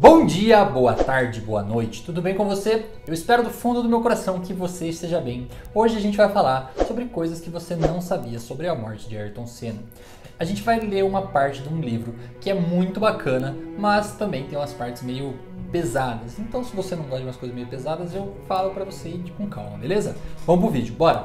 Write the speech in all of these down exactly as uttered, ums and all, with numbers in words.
Bom dia, boa tarde, boa noite, tudo bem com você? Eu espero do fundo do meu coração que você esteja bem. Hoje a gente vai falar sobre coisas que você não sabia sobre a morte de Ayrton Senna. A gente vai ler uma parte de um livro que é muito bacana, mas também tem umas partes meio pesadas. Então se você não gosta de umas coisas meio pesadas, eu falo pra você ir com calma, beleza? Vamos pro vídeo, bora!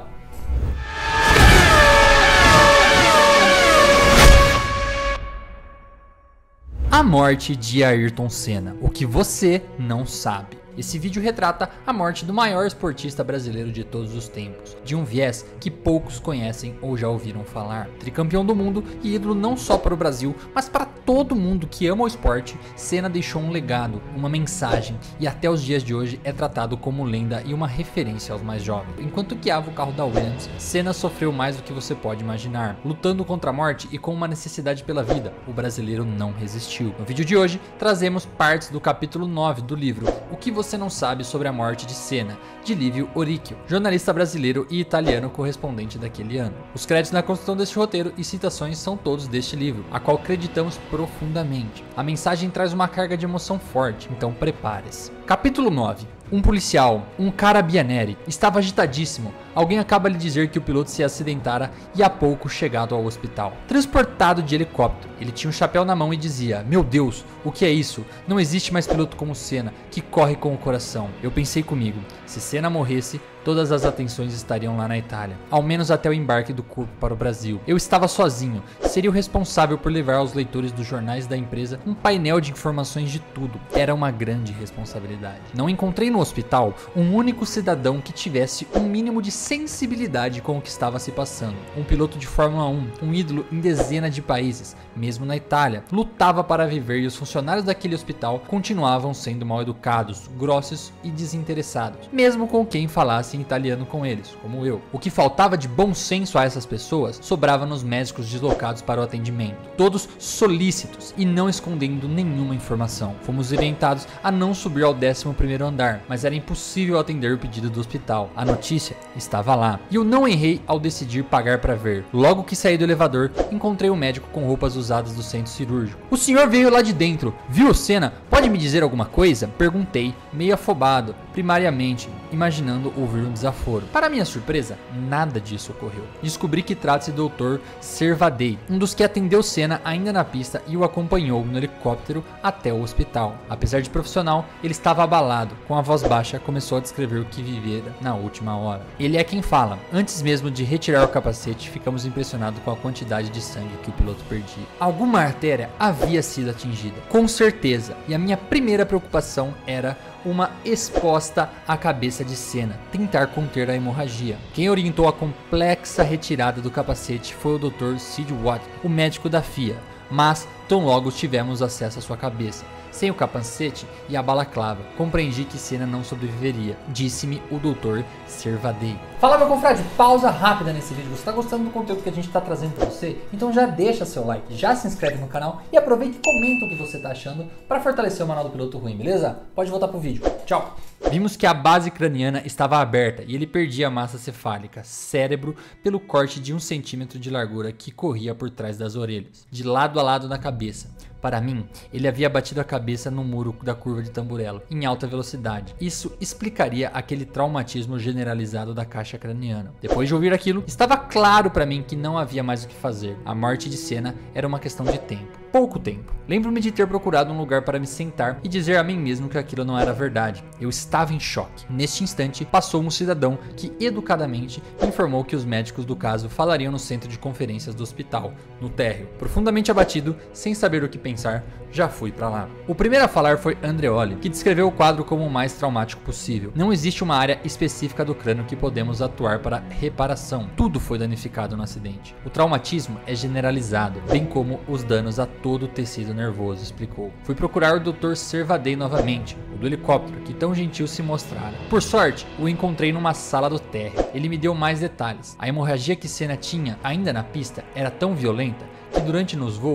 A morte de Ayrton Senna, o que você não sabe. Esse vídeo retrata a morte do maior esportista brasileiro de todos os tempos, de um viés que poucos conhecem ou já ouviram falar. Tricampeão do mundo e ídolo não só para o Brasil, mas para todo mundo que ama o esporte, Senna deixou um legado, uma mensagem e até os dias de hoje é tratado como lenda e uma referência aos mais jovens. Enquanto guiava o carro da Williams, Senna sofreu mais do que você pode imaginar. Lutando contra a morte e com uma necessidade pela vida, o brasileiro não resistiu. No vídeo de hoje, trazemos partes do capítulo nove do livro O que você Você não sabe sobre a morte de Senna, de Livio Oricchio, jornalista brasileiro e italiano correspondente daquele ano. Os créditos na construção deste roteiro e citações são todos deste livro, a qual acreditamos profundamente. A mensagem traz uma carga de emoção forte, então prepare-se. Capítulo nove. Um policial, um carabinieri, estava agitadíssimo. Alguém acaba de dizer que o piloto se acidentara e há pouco chegado ao hospital. Transportado de helicóptero, ele tinha um chapéu na mão e dizia: "Meu Deus, o que é isso? Não existe mais piloto como Senna, que corre com o coração." Eu pensei comigo, se Senna morresse, todas as atenções estariam lá na Itália, ao menos até o embarque do corpo para o Brasil. Eu estava sozinho, seria o responsável por levar aos leitores dos jornais da empresa um painel de informações de tudo. Era uma grande responsabilidade. Não encontrei no hospital um único cidadão que tivesse um mínimo de sensibilidade com o que estava se passando. Um piloto de Fórmula um, um ídolo em dezenas de países, mesmo na Itália, lutava para viver e os funcionários daquele hospital continuavam sendo mal educados, grossos e desinteressados, mesmo com quem falasse em italiano com eles, como eu. O que faltava de bom senso a essas pessoas sobrava nos médicos deslocados para o atendimento, todos solícitos e não escondendo nenhuma informação. Fomos orientados a não subir ao décimo primeiro andar, mas era impossível atender o pedido do hospital. A notícia estava lá e eu não errei ao decidir pagar para ver. Logo que saí do elevador, encontrei um médico com roupas usadas do centro cirúrgico. "O senhor veio lá de dentro, viu Senna? Pode me dizer alguma coisa?" Perguntei, meio afobado, primariamente imaginando ouvir um desaforo. Para minha surpresa, nada disso ocorreu. Descobri que trata-se do doutor Servadei, um dos que atendeu Senna ainda na pista e o acompanhou no helicóptero até o hospital. Apesar de profissional, ele estava abalado. Com a voz baixa, começou a descrever o que vivera na última hora. Ele é quem fala. Antes mesmo de retirar o capacete, ficamos impressionados com a quantidade de sangue que o piloto perdia. Alguma artéria havia sido atingida, com certeza, e a minha primeira preocupação era uma exposta à cabeça de Senna, tentar conter a hemorragia. Quem orientou a complexa retirada do capacete foi o doutor Sid Watt, o médico da F I A, mas tão logo tivemos acesso à sua cabeça. Sem o capacete e a balaclava, compreendi que Senna não sobreviveria, disse-me o doutor Servadei. Fala, meu confrade, pausa rápida nesse vídeo. Você está gostando do conteúdo que a gente está trazendo para você? Então já deixa seu like, já se inscreve no canal e aproveita e comenta o que você está achando para fortalecer o Manual do Piloto Ruim, beleza? Pode voltar pro vídeo. Tchau! Vimos que a base craniana estava aberta e ele perdia a massa cefálica, cérebro, pelo corte de um centímetro de largura que corria por trás das orelhas, de lado a lado na cabeça. Para mim, ele havia batido a cabeça no muro da curva de Tamburello, em alta velocidade. Isso explicaria aquele traumatismo generalizado da caixa craniana. Depois de ouvir aquilo, estava claro para mim que não havia mais o que fazer. A morte de Senna era uma questão de tempo. Pouco tempo. Lembro-me de ter procurado um lugar para me sentar e dizer a mim mesmo que aquilo não era verdade. Eu estava em choque. Neste instante, passou um cidadão que, educadamente, informou que os médicos do caso falariam no centro de conferências do hospital, no térreo. Profundamente abatido, sem saber o que pensar, já fui para lá. O primeiro a falar foi Andreoli, que descreveu o quadro como o mais traumático possível. Não existe uma área específica do crânio que podemos atuar para reparação. Tudo foi danificado no acidente. O traumatismo é generalizado, bem como os danos a todo o tecido nervoso, explicou. Fui procurar o doutor Servadei novamente, o do helicóptero, que tão gentil se mostrara. Por sorte, o encontrei numa sala do térreo. Ele me deu mais detalhes. A hemorragia que Senna tinha, ainda na pista, era tão violenta que durante nos voos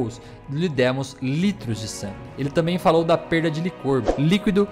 lhe demos litros de sangue. Ele também falou da perda de licor, líquido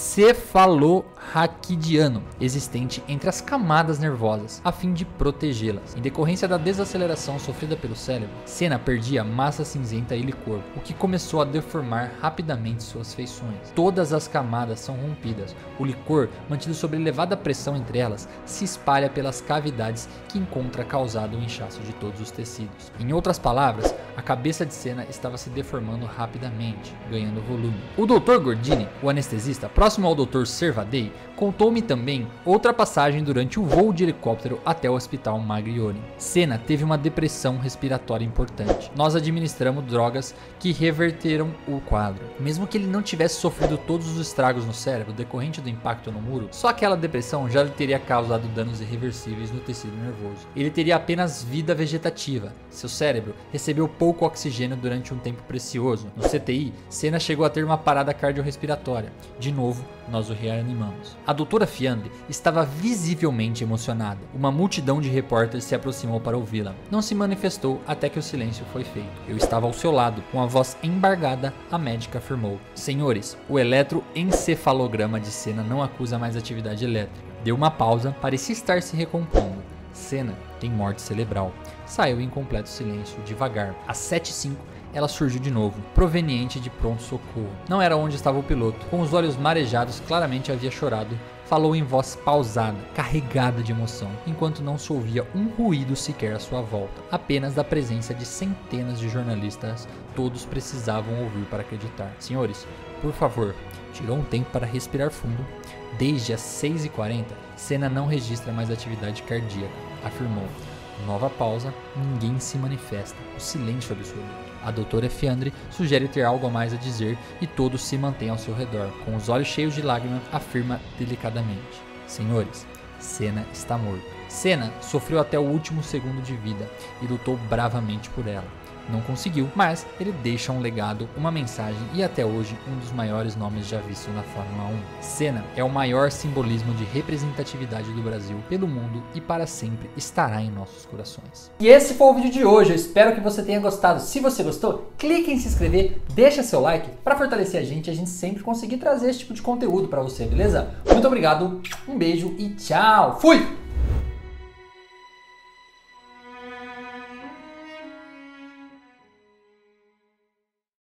cefalorraquidiano, existente entre as camadas nervosas, a fim de protegê-las. Em decorrência da desaceleração sofrida pelo cérebro, Senna perdia massa cinzenta e licor, o que começou a deformar rapidamente suas feições. Todas as camadas são rompidas. O licor, mantido sob elevada pressão entre elas, se espalha pelas cavidades que encontra causado o inchaço de todos os tecidos. Em outras palavras, a cabeça de Senna estava se deformando rapidamente, ganhando volume. O doutor Gordini, o anestesista, próximo ao doutor Servadei, contou-me também outra passagem durante o voo de helicóptero até o hospital Maglione. Senna teve uma depressão respiratória importante. Nós administramos drogas que reverteram o quadro. Mesmo que ele não tivesse sofrido todos os estragos no cérebro decorrente do impacto no muro, só aquela depressão já lhe teria causado danos irreversíveis no tecido nervoso. Ele teria apenas vida vegetativa. Seu cérebro recebeu pouco oxigênio durante um tempo precioso. No C T I, Senna chegou a ter uma parada cardiorrespiratória. De novo, nós o reanimamos. A doutora Fiandre estava visivelmente emocionada. Uma multidão de repórteres se aproximou para ouvi-la. Não se manifestou até que o silêncio foi feito. Eu estava ao seu lado. Com a voz embargada, a médica afirmou: senhores, o eletroencefalograma de Senna não acusa mais atividade elétrica. Deu uma pausa, parecia estar se recompondo. Senna tem morte cerebral. Saiu em completo silêncio, devagar. Às sete e cinco, ela surgiu de novo, proveniente de pronto-socorro. Não era onde estava o piloto. Com os olhos marejados, claramente havia chorado. Falou em voz pausada, carregada de emoção, enquanto não se ouvia um ruído sequer à sua volta. Apenas da presença de centenas de jornalistas, todos precisavam ouvir para acreditar. Senhores, por favor, tirou um tempo para respirar fundo. Desde as seis e quarenta, Senna não registra mais atividade cardíaca, afirmou. Nova pausa, ninguém se manifesta. O silêncio absoluto. A doutora Fiandre sugere ter algo a mais a dizer e todos se mantêm ao seu redor. Com os olhos cheios de lágrimas, afirma delicadamente: senhores, Senna está morto. Senna sofreu até o último segundo de vida e lutou bravamente por ela. Não conseguiu, mas ele deixa um legado, uma mensagem e até hoje um dos maiores nomes já vistos na Fórmula um. Senna é o maior simbolismo de representatividade do Brasil pelo mundo e para sempre estará em nossos corações. E esse foi o vídeo de hoje, eu espero que você tenha gostado. Se você gostou, clique em se inscrever, deixa seu like para fortalecer a gente e a gente sempre conseguir trazer esse tipo de conteúdo para você, beleza? Muito obrigado, um beijo e tchau! Fui!